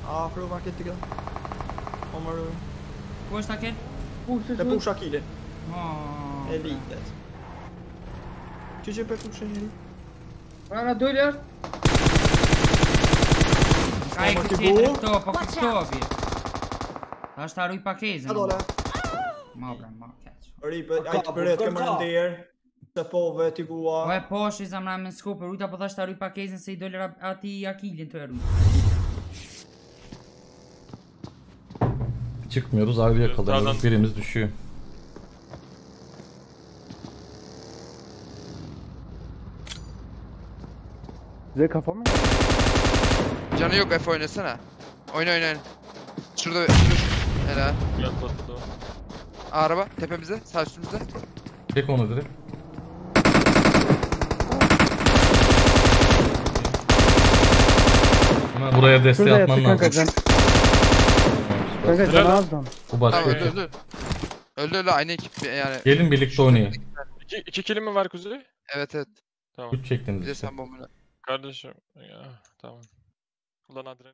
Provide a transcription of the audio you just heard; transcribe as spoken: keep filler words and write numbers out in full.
Ja, prova lite grann. Kommer du... Push taket. Det pushar killen. Aa. Det är litet. Çocuk be pushar killen. Ana doiler. Cai Kommer che till siete bo. nel topo, che topi. Lá está o Ipaquese. Ja, då det. Dobra, ma cazzo. Ripe, ajde përret ke më ndër. Se pove t'i bua. O e posh i zamra me skoper, uita po thashta rui Ipaquesen se i doler ati Akilin të eru. Çıkmıyoruz, ayrı yakalanıyoruz. Birimiz düşüyor. Size kafa mı? Canı yok, F oynasana. Oyna oyna oyna. Şurada dur. Helal. Gel patladı. Araba tepemizde, sağ üstümüzde. Çek onu direkt. Hemen buraya desteği Şurada atman yattı lazım. kanka can. Kanka can azdan. Bu başka Tamam öldü ekip. öldü. Öldü öldü aynı ekip yani. Gelin birlikte oynayın. İki, iki kilim mi var Kuzey? Evet evet. Tamam. Üç çektiniz Bir de işte. sen bombunu. Kardeşim. Ya, tamam. Ulan adrenalin.